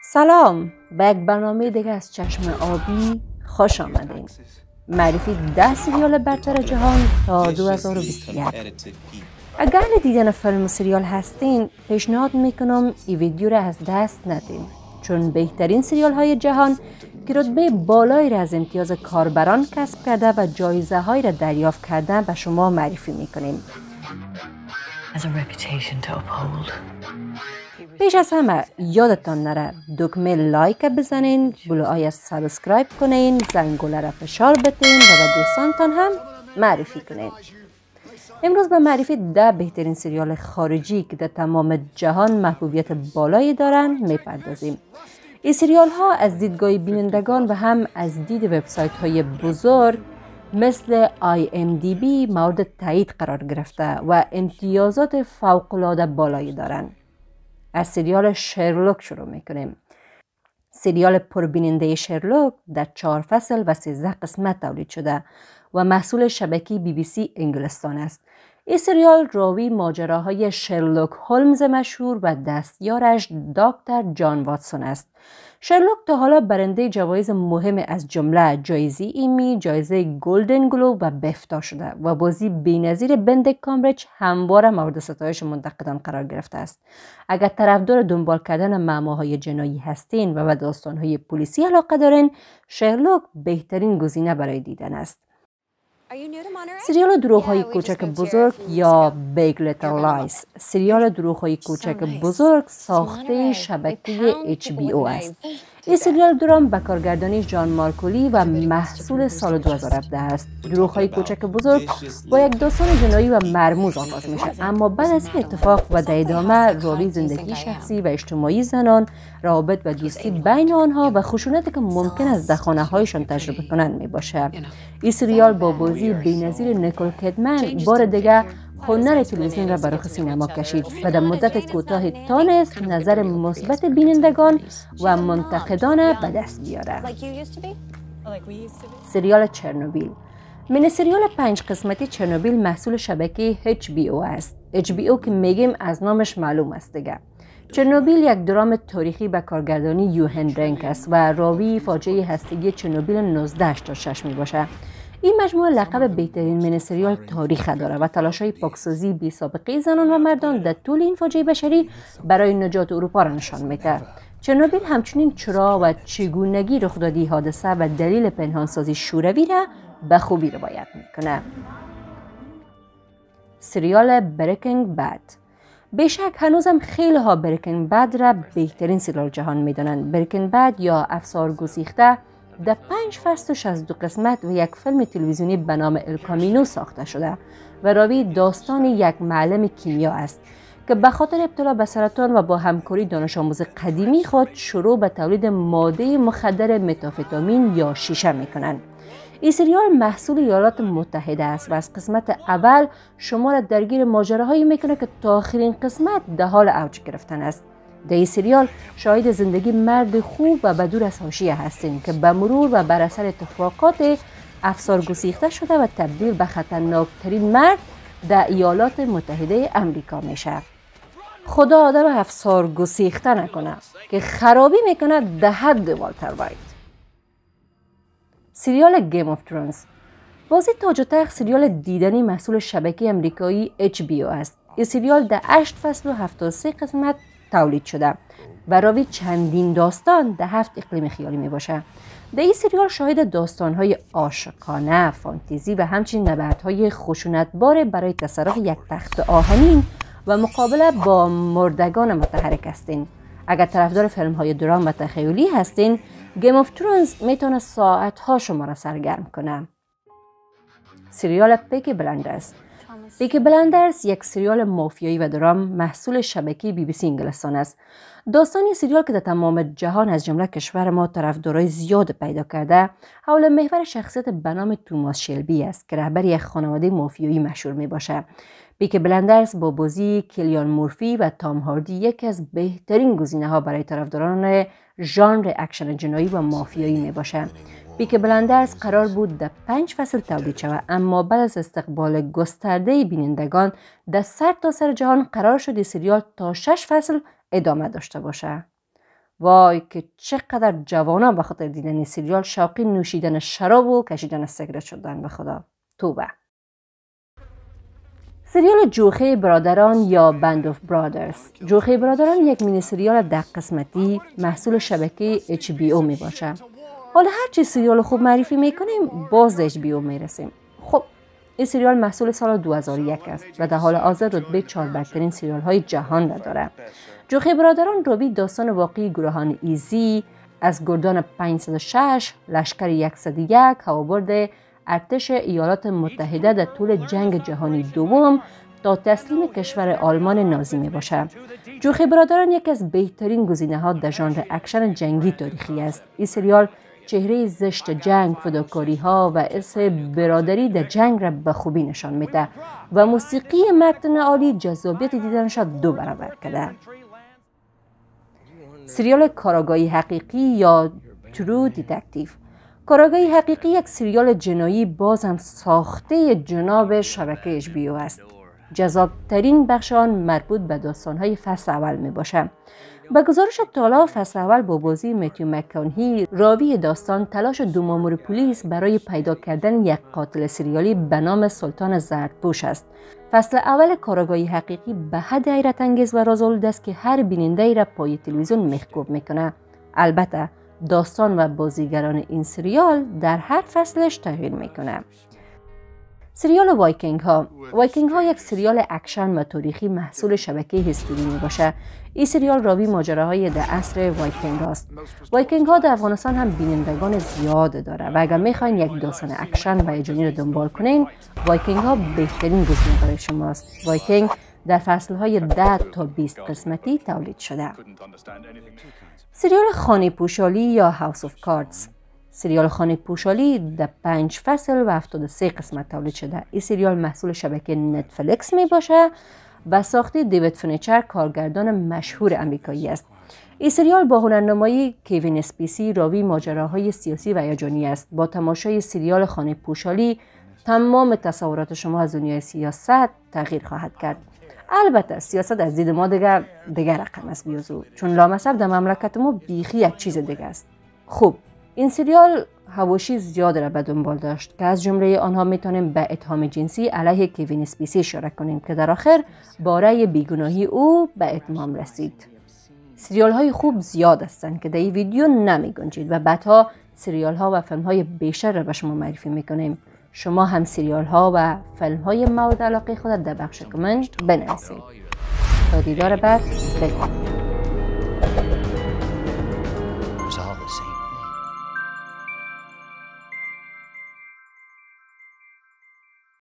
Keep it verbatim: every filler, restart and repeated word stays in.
سلام، به یک برنامه دیگه از چشم آبی خوش آمدین. معرفی ده سریال برتر جهان تا دو هزار و بیست و یک. اگر دیدن فیلم و سریال هستین، پیشنهاد میکنم این ویدیو را از دست ندین، چون بهترین سریال های جهان که رتبه بالایی را از امتیاز کاربران کسب کرده و جایزه های را دریافت کرده به شما معرفی میکنیم. پیش از همه یادتان نره دکمه لایک بزنین، بلوهای سابسکرایب کنین، زنگوله را فشار بدین و به دوستانتان هم معرفی کنین. امروز به معرفی ده بهترین سریال خارجی که در تمام جهان محبوبیت بالایی دارن میپردازیم. این سریال ها از دیدگاه بینندگان و هم از دید وبسایت های بزرگ مثل آی ام دی بی مورد تایید قرار گرفته و امتیازات فوق‌العاده بالایی دارن. از سریال شرلوک شروع میکنیم. سریال پربیننده شرلوک در چهار فصل و سیزده قسمت تولید شده و محصول شبکه بی بی سی انگلستان است. این سریال راوی ماجراهای شرلوک هولمز مشهور و دستیارش دکتر جان واتسون است. شرلوک تا حالا برنده جوایز مهم از جمله جایزه ایمی، جایزه گلدن گلوب و بفتا شده و بازی بی‌نظیر بندیکت کامبریج همواره مورد ستایش منتقدان قرار گرفته است. اگر طرفدار دنبال کردن معماهای جنایی هستین و به داستانهای پلیسی علاقه دارین، شرلوک بهترین گزینه برای دیدن است. سریال دروغ‌های کوچک بزرگ یا بیگ لیتل لایز. سریال دروغ‌های کوچک بزرگ ساخته شبکه اچ بی او است. این سریال درام به کارگردانی جان مارکولی و محصول سال دو هزار و هفده است. دروغ‌های کوچک بزرگ با یک داستان جنایی و مرموز آغاز میشه، اما بعد از این اتفاق و در ادامه راوی زندگی شخصی و اجتماعی زنان، روابط و دوستی بین آنها و خشونتی که ممکن است در خانه‌هایشان تجربه کنند میباشه. این سریال با بازی بی‌نظیر نیکول کیدمن بار دیگه هنر تلویزیون را بر رخ سینما کشید و در مدت کوتاه تانست نظر مثبت بینندگان و منتقدان به دست بیاره. سریال چرنوبیل. مینی سریال پنج قسمتی چرنوبیل محصول شبکه اچ بی او است. اچ بی او که میگیم از نامش معلوم است دیگه. چرنوبیل یک درام تاریخی به کارگردانی یوهن رنک است و راوی فاجعه هستگی چرنوبیل نوزده هشتاد و شش می باشه. این مجموعه لقب بهترین مینی سریال تاریخ داره و تلاش‌های پاکسازی بی سابقه زنان و مردان در طول این فاجعه بشری برای نجات اروپا را نشان میده. چرنوبیل همچنین چرا و چگونگی رخ دادی حادثه و دلیل پنهانسازی شوروی را به خوبی روایت میکنه. سریال بریکینگ بد. بیشک هنوزم خیلی ها بریکینگ بد را بهترین سریال جهان میدانند. بریکینگ بد یا افسار گسیخته در پنج فصل و شصت و دو قسمت و یک فیلم تلویزیونی به نام ال کامینو ساخته شده و راوی داستان یک معلم کیمیا است که به خاطر ابتلا به سرطان و با همکاری دانش آموز قدیمی خود شروع به تولید ماده مخدر متامفتامین یا شیشه میکنند. این سریال محصول ایالات متحده است و از قسمت اول شما را درگیر ماجراهایی میکنه که تا آخرین قسمت در حال اوج گرفتن است. در این سریال شاهد زندگی مرد خوب و بدور از حاشیه هستیم که به مرور و بر اثر اتفاقات افسار گسیخته شده و تبدیل به خطرناکترین مرد در ایالات متحده امریکا میشه. خدا آدم افسار گسیخته نکنه که خرابی میکنه در حد والتر وایت. سریال گیم آف ترونز. بازی تاج و تخت سریال دیدنی محصول شبکه امریکایی اچ بی او است. این سریال در هشت فصل و هفتاد و سه قسمت تولید شده و راوی چندین داستان در هفت اقلیم خیالی می باشه. در این سریال شاهد داستان‌های عاشقانه، فانتزی و همچنین نبردهای خشونتبار برای تصرف یک تخت آهنین و مقابله با مردگان متحرک هستین. اگر طرفدار فیلم‌های درام و تخیلی هستین، گیم آف ترونز میتونه ساعت‌ها شما را سرگرم کنه. سریال پیکی بلایندرز. پیکی بلایندرز یک سریال مافیایی و درام محصول شبکه بی بی سی انگلستان است. داستانی سریال که در تمام جهان از جمله کشور ما طرفدارای زیاد پیدا کرده، حول محور شخصیت به نام توماس شلبی است که رهبر یک خانواده مافیایی مشهور می باشه. پیکی بلایندرز با بازی کلیان مورفی و تام هاردی یکی از بهترین گزینه‌ها برای طرفداران ژانر اکشن جنایی و مافیایی می باشه. پیکی بلایندرز قرار بود در پنج فصل تولید شود، اما بعد از استقبال گسترده بینندگان در سر تا سر جهان قرار شد سریال تا شش فصل ادامه داشته باشه. وای که چقدر جوانان به خاطر دیدن این سریال شوقی نوشیدن شراب و کشیدن سیگرت شدن. به خدا توبه. سریال جوخه برادران یا بند آف برادرز. جوخه برادران یک مینی سریال ده قسمتی محصول شبکه اچ بی او می باشه. حالا هرچی سریال خوب معرفی میکنیم باز اچ بی او میرسیم. خب این سریال محصول سال دو هزار و یک است و در حال حاضر رتبه چهار برترین سریال های جهان را دارد. جوخه برادران راوی داستان واقعی گروهان ایزی از گردان پانصد و شش، لشکر صد و یک، هوابرد ارتش ایالات متحده در طول جنگ جهانی دوم تا تسلیم کشور آلمان نازی می باشد. جوخه برادران یکی از بهترین گزینه‌ها در ژانر اکشن جنگی تاریخی است. این سریال چهره زشت جنگ، فداکاری‌ها و حس برادری در جنگ را به خوبی نشان میده و موسیقی متن عالی جذابیت دیدنش را دو برابر کرده. سریال کاراگاهی حقیقی یا ترو دیتکتیو. کاراگاهی حقیقی یک سریال جنایی باز هم ساخته جناب شبکه اچ بی او است. جذابترین بخش آن مربوط به داستان‌های فصل اول می باشه. به گزارش تالا فصل اول با بازی متیو مک‌کانهی، راوی داستان تلاش دو مامور پلیس برای پیدا کردن یک قاتل سریالی به نام سلطان زردپوش است. فصل اول کاراگاهی حقیقی به حد حیرت انگیز و رازآلود است که هر بیننده ای را پای تلویزیون میخکوب میکنه. البته داستان و بازیگران این سریال در هر فصلش تغییر میکنه. سریال وایکینگ ها. وایکینگ ها یک سریال اکشن و تاریخی محصول شبکه هیستوری می باشه. این سریال راوی ماجراهای در عصر وایکینگ هاست. وایکینگ ها در افغانستان هم بینندگان زیاد داره و اگر میخواین یک داستان اکشن و هیجانی رو دنبال کنین، وایکینگ ها بهترین گزینه برای شماست. وایکینگ در فصل های ده تا بیست قسمتی تولید شده. سریال خانه پوشالی یا هاوس آف کاردز. سریال خانه پوشالی در پنج فصل و هفتاد و سه قسمت تولید شده. این سریال محصول شبکه نتفلیکس می باشه و ساخته دیوید فینچر، کارگردان مشهور امریکایی است. این سریال با هنرنمایی کوین اسپیسی راوی ماجراهای سیاسی و هیجانی است. با تماشای سریال خانه پوشالی تمام تصورات شما از دنیای سیاست تغییر خواهد کرد. البته سیاست از دید ما دیگر دیگر رقم است بیازو، چون لامصب در مملکت ما بیخی یک چیز دیگه است. خوب این سریال حواشی زیاد را به دنبال داشت که از جمله آنها میتونیم به اتهام جنسی علیه کوین اسپیسی اشاره کنیم که در آخر باره بیگناهی او به اتمام رسید. سریال های خوب زیاد هستند که در این ویدیو نمی گنجید و بعدها سریال ها و فیلم های بیشتر را به شما معرفی میکنیم. شما هم سریال ها و فیلم های مورد علاقه خود در بخش کامنت بنویسید. تا دیدار بعد، بگم.